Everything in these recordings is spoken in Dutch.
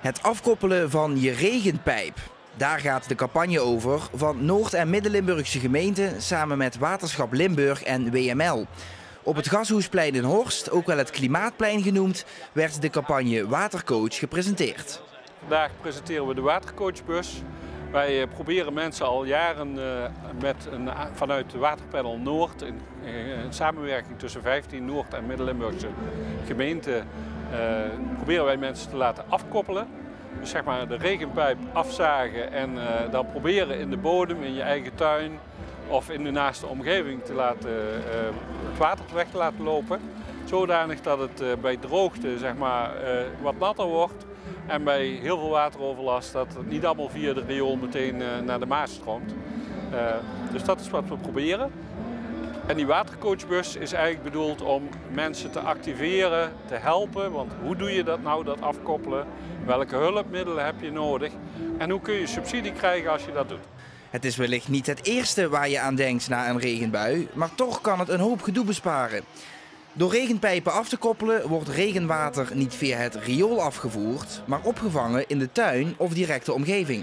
Het afkoppelen van je regenpijp. Daar gaat de campagne over van Noord- en Midden-Limburgse gemeenten samen met Waterschap Limburg en WML. Op het Gashoesplein in Horst, ook wel het Klimaatplein genoemd, werd de campagne Watercoach gepresenteerd. Vandaag presenteren we de Watercoachbus. Wij proberen mensen al jaren vanuit de Waterpanel Noord, in samenwerking tussen 15 Noord- en Midden-Limburgse gemeenten, proberen wij mensen te laten afkoppelen. Dus zeg maar de regenpijp afzagen en dan proberen in de bodem, in je eigen tuin of in de naaste omgeving het water weg te laten lopen. Zodanig dat het bij droogte zeg maar, wat natter wordt. En bij heel veel wateroverlast dat het niet allemaal via de riool meteen naar de Maas stroomt. Dus dat is wat we proberen. En die watercoachbus is eigenlijk bedoeld om mensen te activeren, te helpen. Want hoe doe je dat nou, dat afkoppelen? Welke hulpmiddelen heb je nodig? En hoe kun je subsidie krijgen als je dat doet? Het is wellicht niet het eerste waar je aan denkt na een regenbui, maar toch kan het een hoop gedoe besparen. Door regenpijpen af te koppelen wordt regenwater niet via het riool afgevoerd, maar opgevangen in de tuin of directe omgeving.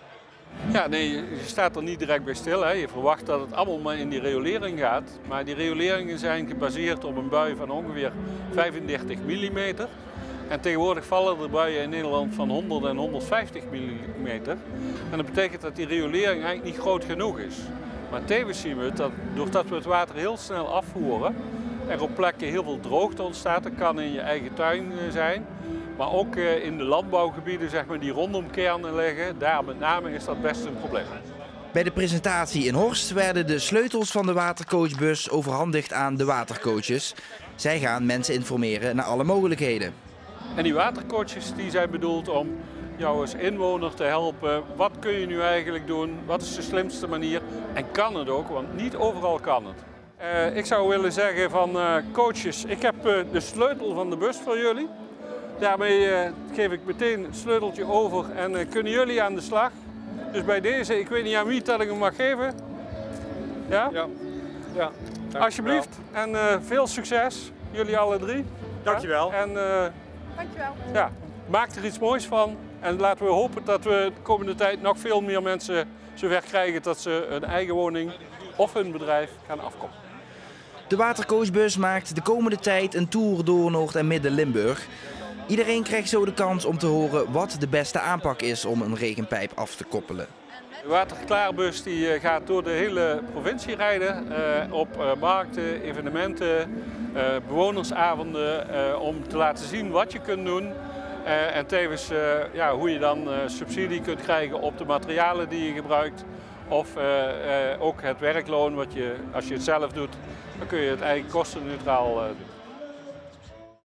Ja, nee, je staat er niet direct bij stil. Hè. Je verwacht dat het allemaal maar in die riolering gaat. Maar die rioleringen zijn gebaseerd op een bui van ongeveer 35 mm. En tegenwoordig vallen er buien in Nederland van 100 en 150 mm. En dat betekent dat die riolering eigenlijk niet groot genoeg is. Maar tevens zien we dat doordat we het water heel snel afvoeren, er op plekken heel veel droogte ontstaat. Dat kan in je eigen tuin zijn. Maar ook in de landbouwgebieden zeg maar, die rondom kernen liggen, daar met name is dat best een probleem. Bij de presentatie in Horst werden de sleutels van de watercoachbus overhandigd aan de watercoaches. Zij gaan mensen informeren naar alle mogelijkheden. En die watercoaches die zijn bedoeld om jou als inwoner te helpen. Wat kun je nu eigenlijk doen? Wat is de slimste manier? En kan het ook, want niet overal kan het. Ik zou willen zeggen van coaches, ik heb de sleutel van de bus voor jullie. Daarmee geef ik meteen het sleuteltje over en kunnen jullie aan de slag. Dus bij deze, ik weet niet aan wie dat ik hem mag geven. Ja? Ja. Alsjeblieft. En veel succes, jullie alle drie. Dankjewel. En Dankjewel. ja, maak er iets moois van. En laten we hopen dat we de komende tijd nog veel meer mensen zover krijgen dat ze hun eigen woning of hun bedrijf gaan afkoppelen. De watercoachbus maakt de komende tijd een tour door Noord- en Midden-Limburg. Iedereen krijgt zo de kans om te horen wat de beste aanpak is om een regenpijp af te koppelen. De waterklaarbus die gaat door de hele provincie rijden op markten, evenementen, bewonersavonden om te laten zien wat je kunt doen. En tevens hoe je dan subsidie kunt krijgen op de materialen die je gebruikt. Of ook het werkloon, als je het zelf doet, dan kun je het eigenlijk kostenneutraal doen.